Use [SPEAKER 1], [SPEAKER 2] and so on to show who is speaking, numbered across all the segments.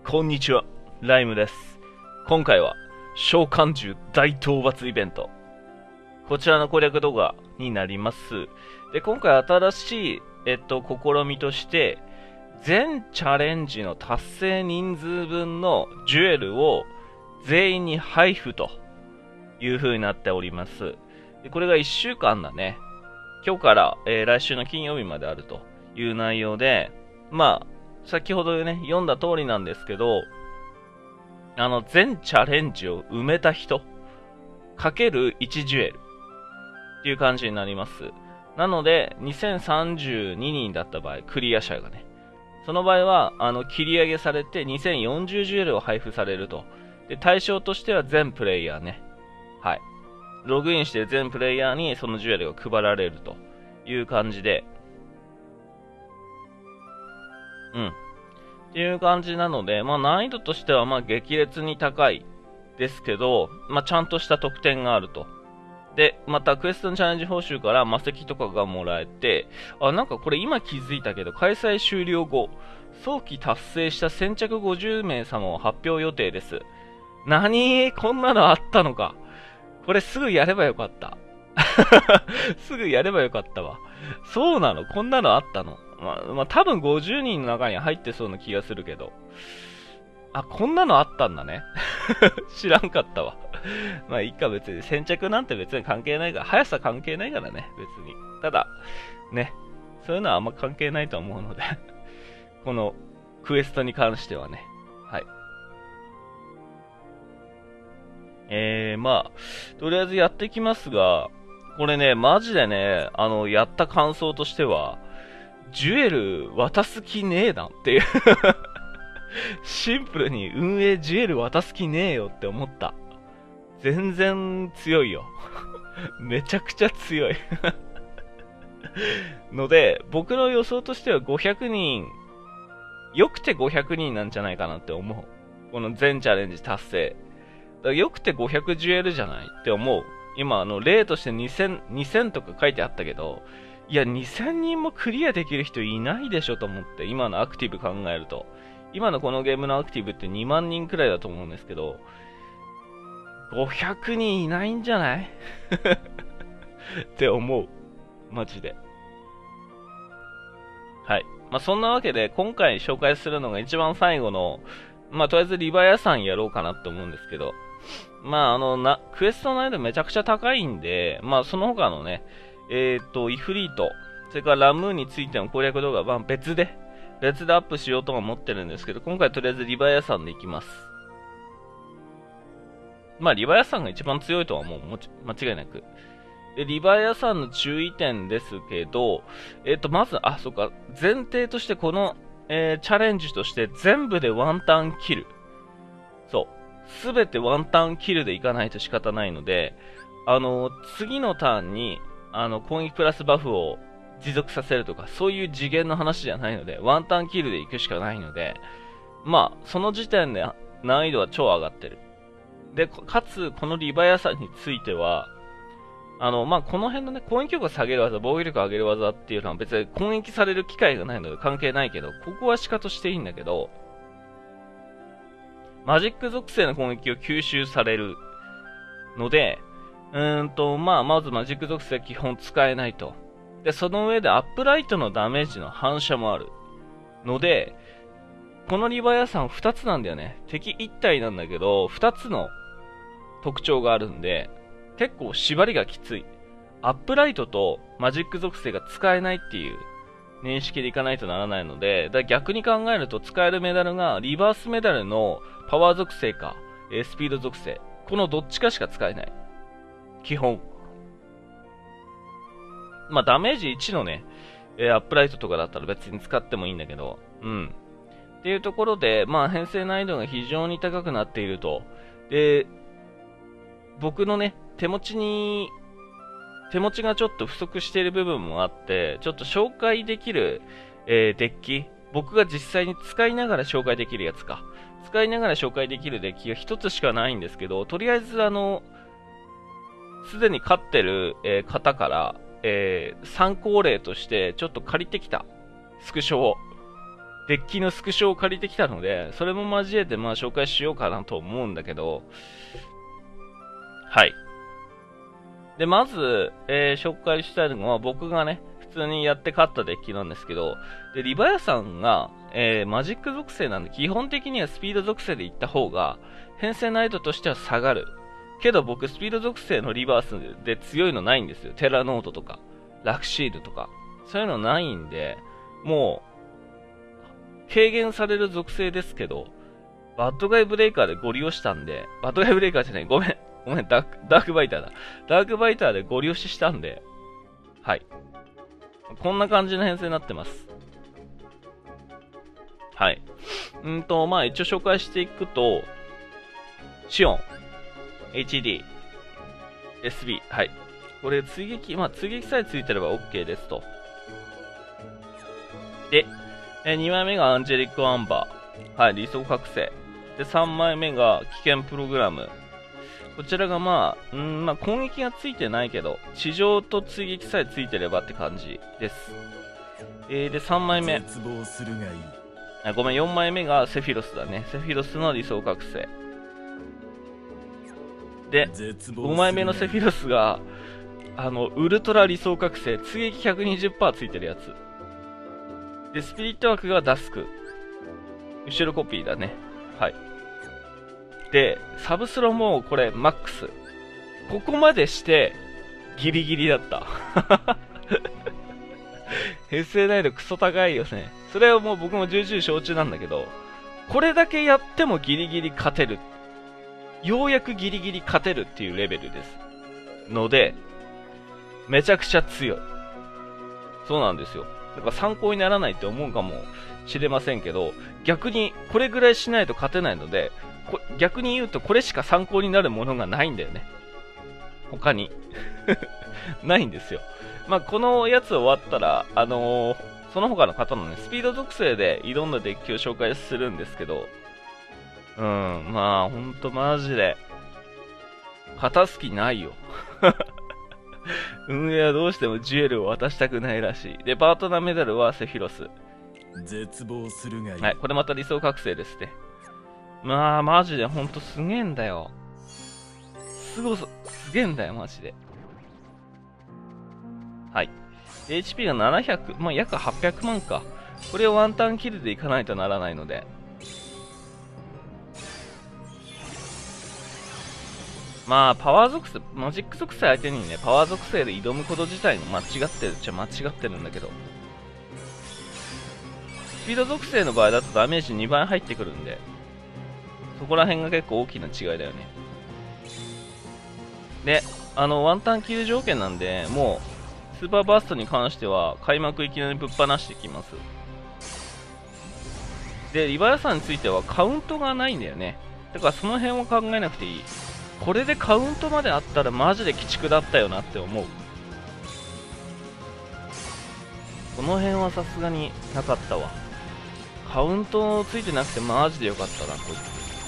[SPEAKER 1] こんにちは、ライムです。今回は召喚獣大討伐イベント。こちらの攻略動画になります。で、今回新しい、試みとして、全チャレンジの達成人数分のジュエルを全員に配布という風になっております。で、これが1週間だね。今日から、来週の金曜日まであるという内容で、先ほどね、読んだ通りなんですけど、全チャレンジを埋めた人、かける1ジュエルっていう感じになります。なので、2032人だった場合、クリア者がね、その場合は、切り上げされて2040ジュエルを配布されると。で、対象としては全プレイヤーね。はい。ログインしてる全プレイヤーにそのジュエルが配られるという感じで、っていう感じなので、難易度としては激烈に高いですけど、ちゃんとした得点があると。で、またクエストのチャレンジ報酬から魔石とかがもらえて、なんかこれ今気づいたけど、開催終了後、早期達成した先着50名様を発表予定です。こんなのあったのか。これすぐやればよかった。すぐやればよかったわ。そうなの？こんなのあったの？多分50人の中に入ってそうな気がするけど。こんなのあったんだね。知らんかったわ。いいか別に。先着なんて別に関係ないから、速さ関係ないからね、別に。ただ、ね、そういうのはあんま関係ないと思うので、このクエストに関してはね。はい。とりあえずやっていきますが、これね、マジでね、やった感想としては、ジュエル渡す気ねえなっていうシンプルに運営ジュエル渡す気ねえよって思った。全然強いよ。めちゃくちゃ強いので、僕の予想としては500人、よくて500人なんじゃないかなって思う。この全チャレンジ達成。よくて500ジュエルじゃないって思う。今、例として2000とか書いてあったけど、いや、2000人もクリアできる人いないでしょと思って、今のアクティブ考えると。今のこのゲームのアクティブって2万人くらいだと思うんですけど、500人いないんじゃないって思う。マジで。はい。そんなわけで、今回紹介するのが一番最後の、とりあえずリバヤさんやろうかなって思うんですけど、クエスト難易度めちゃくちゃ高いんで、その他のね、イフリート、それからラムーンについての攻略動画は別でアップしようとは思ってるんですけど、今回とりあえずリバヤさんでいきます。リバヤさんが一番強いとはもう間違いなく。で、リバヤさんの注意点ですけど、まず、前提としてこの、チャレンジとして全部でワンタンキル。そう。すべてワンタンキルでいかないと仕方ないので、次のターンに、攻撃プラスバフを持続させるとか、そういう次元の話じゃないので、ワンタンキルで行くしかないので、その時点で難易度は超上がってる。で、かつ、このリバヤさんについては、この辺のね、攻撃力を下げる技、防御力を上げる技っていうのは別に攻撃される機会がないので関係ないけど、ここは仕方していいんだけど、マジック属性の攻撃を吸収されるので、まずマジック属性は基本使えないと。で、その上でアップライトのダメージの反射もある。ので、このリバヤさん2つなんだよね。敵1体なんだけど、2つの特徴があるんで、結構縛りがきつい。アップライトとマジック属性が使えないっていう認識でいかないとならないので、逆に考えると使えるメダルがリバースメダルのパワー属性か、スピード属性。このどっちかしか使えない。基本。ダメージ1のね、アップライトとかだったら別に使ってもいいんだけど、っていうところで、編成難易度が非常に高くなっていると。で、僕のね、手持ちがちょっと不足している部分もあって、ちょっと紹介できる、デッキ、僕が実際に使いながら紹介できるやつか。使いながら紹介できるデッキが一つしかないんですけど、とりあえずすでに勝ってる、方から、参考例としてちょっと借りてきたスクショをデッキのスクショを借りてきたので、それも交えてまあ紹介しようかなと思うんだけど、はい。で、まず、紹介したいのは僕がね、普通にやって勝ったデッキなんですけど、で、リバヤさんが、マジック属性なんで、基本的にはスピード属性でいった方が、編成難易度としては下がる。けど僕、スピード属性のリバースで強いのないんですよ。テラノートとか、ラクシールとか。そういうのないんで、もう、軽減される属性ですけど、バッドガイブレイカーでご利用したんで、バッドガイブレイカーじゃない、ごめん、ダークバイターだ。ダークバイターでご利用ししたんで、はい。こんな感じの編成になってます。はい。まあ一応紹介していくと、シオン、HD、SB、はい。これ追撃さえついてれば OK ですと。で、2枚目がアンジェリック・アンバー。はい、理想覚醒。で、3枚目が危険プログラム。こちらがまあ攻撃がついてないけど、地上と追撃さえついてればって感じです。で、3枚目。ごめん、4枚目がセフィロスだね。セフィロスの理想覚醒。で、5枚目のセフィロスが、ウルトラ理想覚醒、追撃 120% ついてるやつ。で、スピリット枠がダスク。後ろコピーだね。はい。で、サブスロもこれ、マックス。ここまでして、ギリギリだった。平成難易度クソ高いよね。それはもう僕も重々承知なんだけど、これだけやってもギリギリ勝てる。ようやくギリギリ勝てるっていうレベルです。ので、めちゃくちゃ強い。そうなんですよ。だから参考にならないって思うかもしれませんけど、逆にこれぐらいしないと勝てないので、逆に言うとこれしか参考になるものがないんだよね。他に。ないんですよ。まあ、このやつ終わったら、その他の方のね、スピード属性でいろんなデッキを紹介するんですけど、まあ、ほんとマジで、勝たす気ないよ。運営はどうしてもジュエルを渡したくないらしい。で、パートナーメダルはセフィロス。
[SPEAKER 2] 絶望するがいい。
[SPEAKER 1] はい、これまた理想覚醒ですね。まあ、マジでほんとすげえんだよ。すげえんだよ、マジで。はい。HP が700、まあ、約800万か。これをワンタンキルでいかないとならないので。まあ、パワー属性、マジック属性相手にね、パワー属性で挑むこと自体も間違ってるっちゃ間違ってるんだけど。スピード属性の場合だとダメージ2倍入ってくるんで、そこら辺が結構大きな違いだよね。で、ワンタンキル条件なんで、もう、スーパーバーストに関しては、開幕いきなりぶっ放してきます。で、リバヤさんについてはカウントがないんだよね。だからその辺を考えなくていい。これでカウントまであったらマジで鬼畜だったよなって思う。この辺はさすがになかったわ。カウントついてなくてマジでよかったな、こい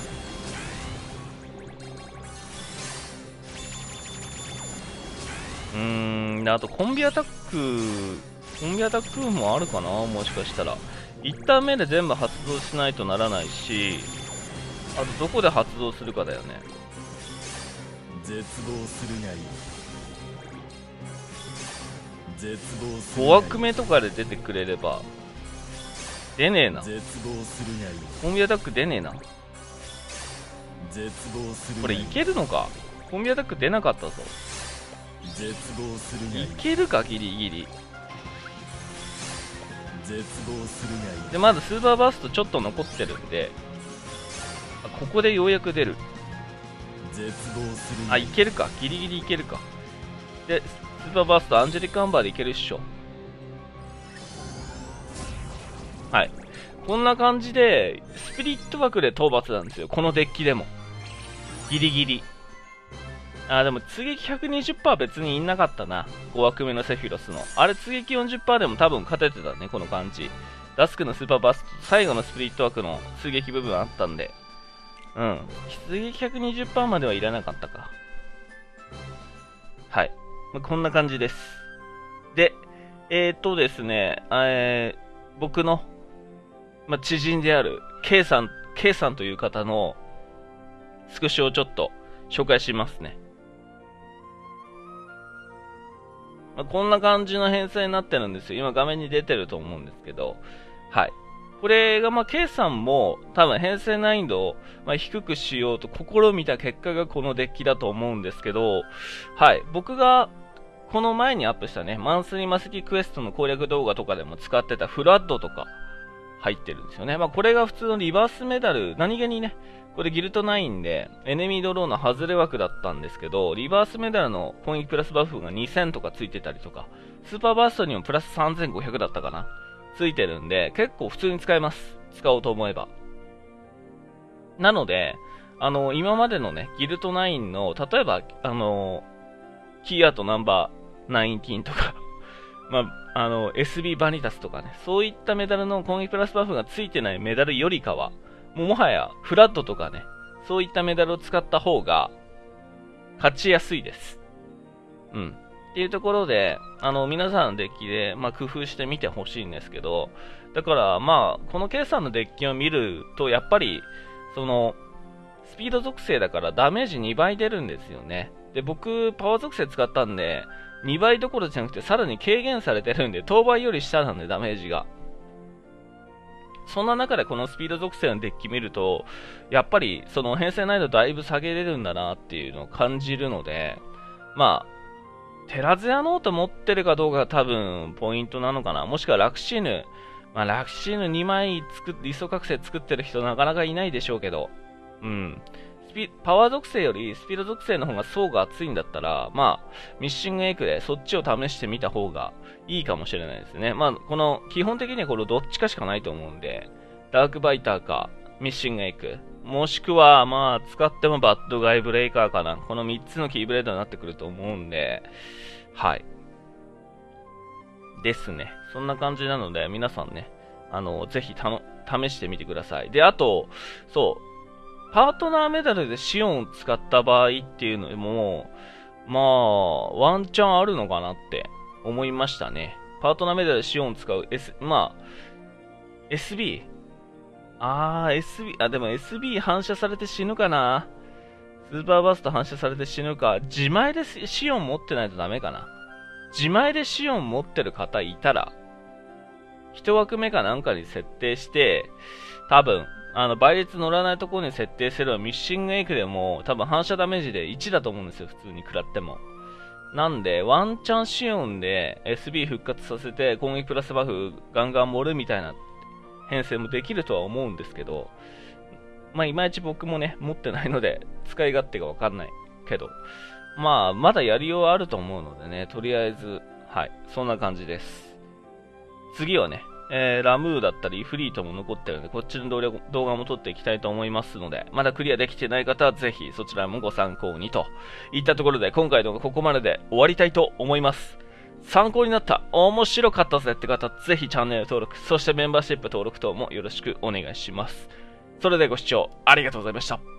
[SPEAKER 1] つ。あとコンビアタックもあるかな、もしかしたら。一旦目で全部発動しないとならないし、あとどこで発動するかだよね。
[SPEAKER 2] 絶望するがいい。絶望す
[SPEAKER 1] るがいい。5枠目とかで出てくれれば。出ねえな。
[SPEAKER 2] 絶望するがいい。
[SPEAKER 1] コンビアタック出ねえな。
[SPEAKER 2] 絶望する
[SPEAKER 1] これいけるのか。コンビアタック出なかったぞ。
[SPEAKER 2] 絶望するがいい。
[SPEAKER 1] いけるか、ギリギリ。
[SPEAKER 2] 絶望するがいい。
[SPEAKER 1] で、まだスーパーバーストちょっと残ってるんで、ここでようやく出る。
[SPEAKER 2] 絶望するがいい。
[SPEAKER 1] いけるか。ギリギリいけるか。で、スーパーバーストアンジェリックアンバーでいけるっしょ。はい。こんな感じで、スピリット枠で討伐なんですよ。このデッキでも。ギリギリ。でも、追撃 120% 別にいんなかったな。5枠目のセフィロスの。あれ、追撃 40% でも多分勝ててたね、この感じ。ダスクのスーパーバースト、最後のスピリット枠の追撃部分あったんで。追撃 120% まではいらなかったか。はい。こんな感じです。で、ですね、僕の知人である K さんという方のスクショをちょっと紹介しますね。こんな感じの編成になってるんですよ。今画面に出てると思うんですけど。はい。これがK さんも多分編成難易度を低くしようと試みた結果がこのデッキだと思うんですけど、はい。僕がこの前にアップしたね、マンスリーマセキクエストの攻略動画とかでも使ってたフラッドとか入ってるんですよね。これが普通のリバースメダル、何気にね、これギルト9でエネミードローの外れ枠だったんですけど、リバースメダルの攻撃プラスバフが2000とかついてたりとか、スーパーバーストにもプラス3500だったかなついてるんで、結構普通に使えます。使おうと思えば。なので、今までのね、ギルト9の、例えば、キーアートナンバー19とか、SB バニタスとかね、そういったメダルの攻撃プラスバフがついてないメダルよりかは、もはやフラッドとかね、そういったメダルを使った方が勝ちやすいです。っていうところで、皆さんのデッキで、工夫してみてほしいんですけど、だから、この K さんのデッキを見ると、やっぱり、スピード属性だからダメージ2倍出るんですよね。で、僕、パワー属性使ったんで、2倍どころじゃなくて、さらに軽減されてるんで、当倍より下なんで、ダメージが。そんな中でこのスピード属性のデッキ見ると、やっぱり、編成難易度だいぶ下げれるんだなっていうのを感じるので、テラゼアノート持ってるかどうかが多分ポイントなのかな。もしくはラクシーヌ。ラクシーヌ2枚理想覚醒作ってる人なかなかいないでしょうけど。パワー属性よりスピード属性の方が層が厚いんだったら、ミッシングエイクでそっちを試してみた方がいいかもしれないですね。基本的にはこれどっちかしかないと思うんで、ダークバイターか、ミッシングエイク。もしくは、使ってもバッドガイブレイカーかな。この3つのキーブレードになってくると思うんで、はい。ですね。そんな感じなので、皆さんね、ぜひ試してみてください。で、あと、パートナーメダルでシオンを使った場合っていうのも、ワンチャンあるのかなって思いましたね。パートナーメダルでシオンを使う、SB？ でも SB 反射されて死ぬかな。スーパーバースト反射されて死ぬか。自前でシオン持ってないとダメかな。自前でシオン持ってる方いたら、一枠目かなんかに設定して、多分、倍率乗らないところに設定すればミッシングエイクでも多分反射ダメージで1だと思うんですよ、普通に食らっても。なんで、ワンチャンシオンで SB 復活させて攻撃プラスバフガンガン盛るみたいな編成もできるとは思うんですけど、いまいち僕もね、持ってないので使い勝手がわかんないけど、まだやりようはあると思うのでね、とりあえず、はい、そんな感じです。次はね、ラムーだったりフリートも残ってるので、こっちの動画も撮っていきたいと思いますので、まだクリアできてない方はぜひそちらもご参考にといったところで、今回の動画ここまでで終わりたいと思います。参考になった、面白かったぜって方、ぜひチャンネル登録、そしてメンバーシップ登録等もよろしくお願いします。それではご視聴ありがとうございました。